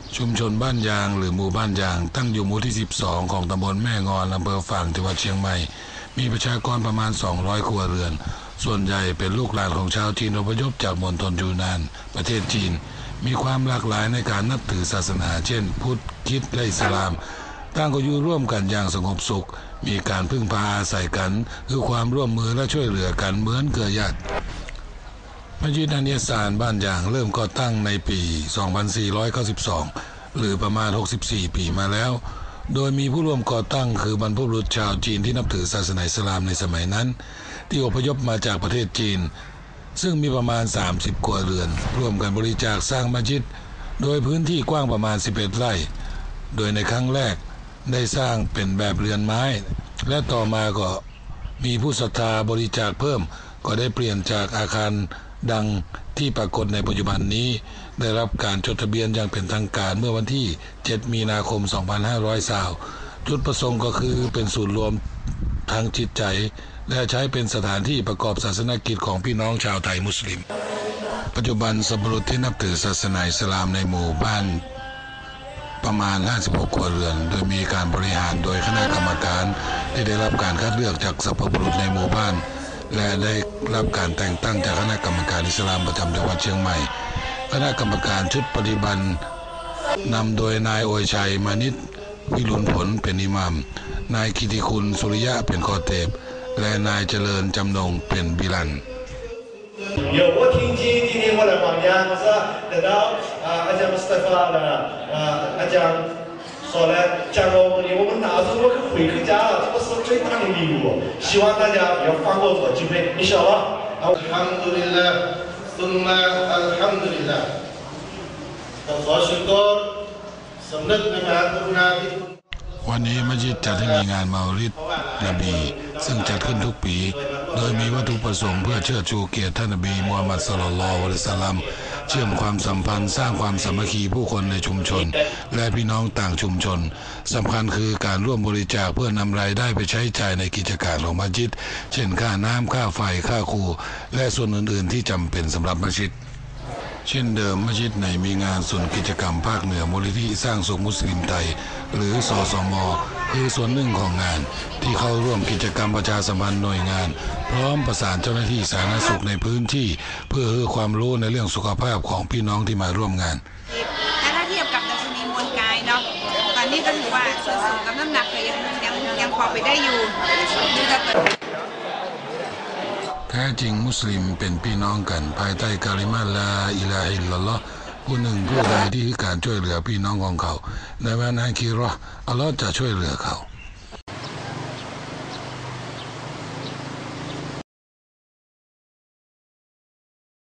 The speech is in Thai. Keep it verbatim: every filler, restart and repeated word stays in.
ชุมชนบ้านยางหรือหมู่บ้านยางตั้งอยู่หมู่ที่สิบสองของตำบลแม่งอนอำเภอฝางจังหวัดเชียงใหม่มีประชากรประมาณสองร้อยครัวเรือนส่วนใหญ่เป็นลูกหลานของชาวจีนอพยพจากมณฑลยูนานประเทศจีนมีความหลากหลายในการนับถือศาสนาเช่นพุทธคริสต์และอิสลามต่างก็อยู่ร่วมกันอย่างสงบสุขมีการพึ่งพาอาศัยกันคือความร่วมมือและช่วยเหลือกันเหมือนเครือญาติมัสยิดอันเนียสานบ้านยางเริ่มก่อตั้งในปี สองพันสี่ร้อยเก้าสิบสอง หรือประมาณ หกสิบสี่ ปีมาแล้วโดยมีผู้ร่วมก่อตั้งคือบรรพบุรุษชาวจีนที่นับถือศาสนาอิสลามในสมัยนั้นที่อพยพมาจากประเทศจีนซึ่งมีประมาณ สามสิบ ครัวเรือนร่วมกันบริจาคสร้างมัสยิดโดยพื้นที่กว้างประมาณ สิบเอ็ด ไร่โดยในครั้งแรกได้สร้างเป็นแบบเรือนไม้และต่อมาก็มีผู้ศรัทธาบริจาคเพิ่มก็ได้เปลี่ยนจากอาคารดังที่ปรากฏในปัจจุบันนี้ได้รับการจดทะเบียนอย่างเป็นทางการเมื่อวันที่ เจ็ด มีนาคม สองพันห้าร้อยยี่สิบ จุดประสงค์ก็คือเป็นศูนย์รวมทางจิตใจและใช้เป็นสถานที่ประกอบศาสนกิจของพี่น้องชาวไทยมุสลิมปัจจุบันสับปะรดที่นับถือศาสนาอิสลามในหมู่บ้านประมาณ ห้าสิบหก ครัวเรือนโดยมีการบริหารโดยคณะกรรมการที่ได้รับการคัดเลือกจากสัพพะบุรุษในหมู่บ้านและได้รับการแต่งตั้งจากคณะกรรมการอิสลามประจำจังหวัดเชียงใหม่คณะกรรมการชุดปฏิบัตินำโดยนายโอยชัยมานิตวิรุณผลเป็นอิหมัมนายกิติคุณสุริยะเป็นคอเตบและนายเจริญจำนงเป็นบิลัน有我听见今天我来访家，我说等到啊阿江穆斯塔法了啊阿江说了，讲了我们我们拿着我去回去家了，这个是最大的礼物，希望大家不要放过这个机会，你晓得？Alhamdulillah, summa Alhamdulillah. ขอชุกรสำนึกในพระกรุณาธิคุณวันนี้มัสยิดจัดให้มีงานมาอุลิดนบีซึ่งจัดขึ้นทุกปีโดยมีวัตถุประสงค์เพื่อเชิดชูเกียรติท่านนบีมูฮัมมัดศ็อลลัลลอฮุอะลัยฮิวะซัลลัมเชื่อมความสัมพันธ์สร้างความสามัคคีผู้คนในชุมชนและพี่น้องต่างชุมชนสำคัญคือการร่วมบริจาคเพื่อนำรายได้ไปใช้จ่ายในกิจการของมัสยิดเช่นค่าน้ำค่าไฟค่าครูและส่วนอื่นๆที่จำเป็นสำหรับมัสยิดเช่นเดิมมัสยิดในมีงานส่วนกิจกรรมภาคเหนือมูลนิธิสร้างสุขมุสลิมไทยหรือสสมคือส่วนหนึ่งของงานที่เข้าร่วมกิจกรรมประชาสัมพันธ์หน่วยงานพร้อมประสานเจ้าหน้าที่สาธารณสุขในพื้นที่เพื่อให้ความรู้ในเรื่องสุขภาพของพี่น้องที่มาร่วมงานถ้าเทียบกับดัชนีมวลกายเนาะตอนนี้ก็ถือว่าส่วนสูงกับน้ำหนักยังยังยังพอไปได้อยู่แท้จริงมุสลิมเป็นพี่น้องกันภายใต้กาลิมาลาอิลาฮิลลัลลอฮ์ผู้หนึ่งผู้ใดที่คือการช่วยเหลือพี่น้องของเขาในวันอาคิเราะห์อัลลอฮ์จะช่วยเหลือเขา